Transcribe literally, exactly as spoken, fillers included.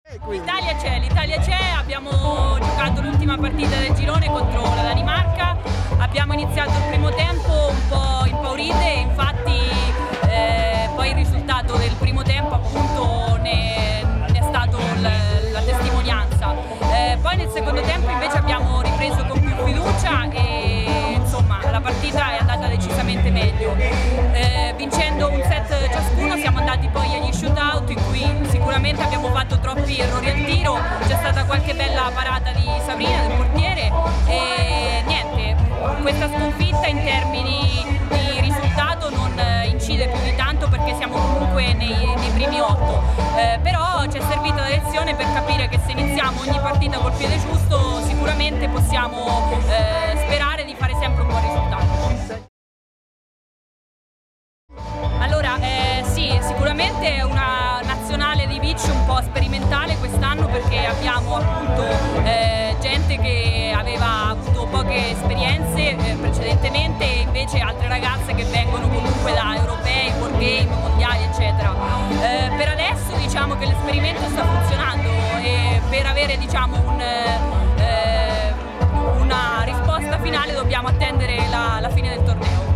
L'Italia c'è, l'Italia c'è, abbiamo giocato l'ultima partita del girone contro la Danimarca, abbiamo iniziato il primo tempo un po' impaurite, infatti eh, poi il risultato del primo tempo appunto ne, ne è stato la, la testimonianza. Eh, poi nel secondo tempo invece abbiamo ripreso con più fiducia e insomma la partita è andata decisamente meglio. Eh, vincendo un set ciascuno siamo andati poi agli shootout in cui sicuramente abbiamo fatto troppi errori al tiro, c'è stata qualche bella parata di Sabrina, del portiere, e niente, questa sconfitta in termini di risultato non incide più di tanto perché siamo comunque nei, nei primi otto, eh, però ci è servita la lezione per capire che se iniziamo ogni partita col piede giusto sicuramente possiamo eh, sperare di fare sempre un buon risultato. Allora, eh, sì, sicuramente è una nazionale di beach un po' sperimentale quest'anno perché abbiamo appunto eh, gente che aveva avuto poche esperienze eh, precedentemente e invece altre ragazze che vengono comunque da europei, world game, mondiali eccetera. Eh, per adesso diciamo che l'esperimento sta funzionando e per avere diciamo un, eh, una risposta finale dobbiamo attendere la, la fine del torneo.